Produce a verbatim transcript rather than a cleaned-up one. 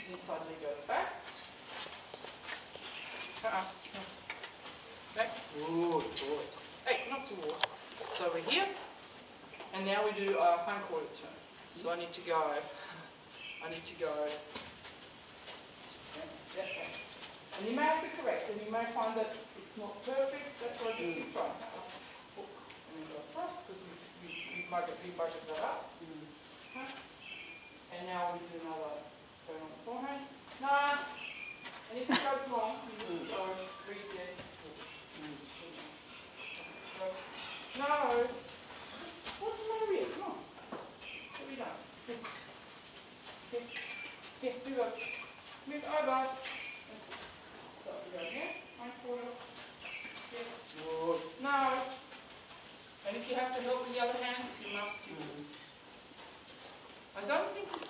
inside leg goes back. Uh-uh. Back. Good, good. Hey, not toward. So we're here. And now we do a hindquarter turn. So I need to go. I need to go. Yeah, yeah, yeah. And you may have to correct, and you may find that it's not perfect. That's why I just keep trying. Hook. And then go across because you, you, you bucket, you bucket that up. Mm. Okay. And now we do another turn on the forehand. Nah. And if it goes wrong, you just go reset. Mm. So, no. What's the matter with you? Come on. What have you done? Here. Here. Here. Do go. Move over. So we go here. One quarter. Here. Good. No. And if you have to help with the other hand, you must. Mm. I don't think this